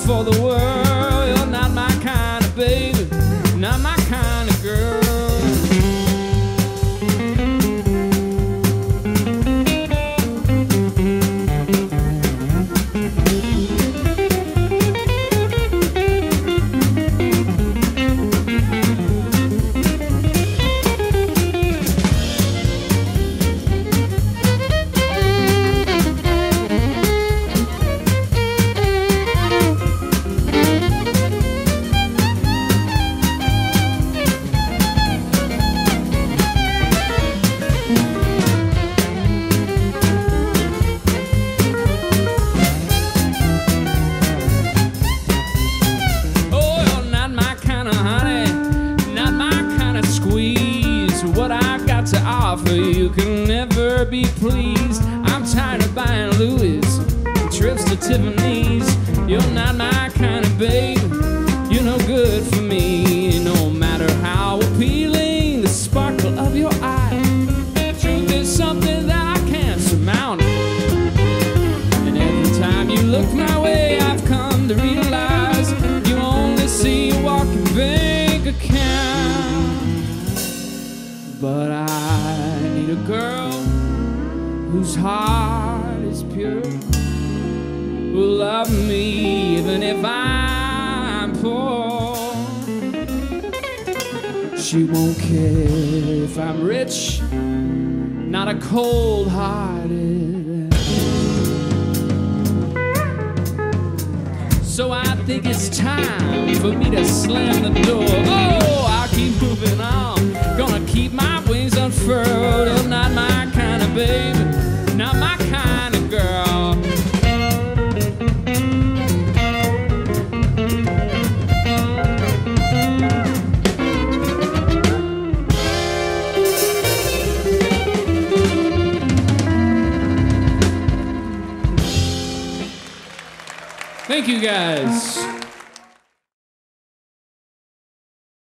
for the world. You're not my kind of baby, not my kind of girl. What I got to offer you can never be pleased. I'm tired of buying Louis and trips to Tiffany's. You're not my kind of babe, you're no good for me. No matter how appealing the sparkle of your eye, truth is something that I can't surmount. And every time you look my way, I've come to realize you only see a walking bank account. But I need a girl whose heart is pure, who'll love me even if I'm poor. She won't care if I'm rich, not a cold-hearted. So I think it's time for me to slam the door. Oh, I'll keep moving on, gonna keep my wings unfurled. You're not my kind of baby, not my kind of girl. Thank you guys.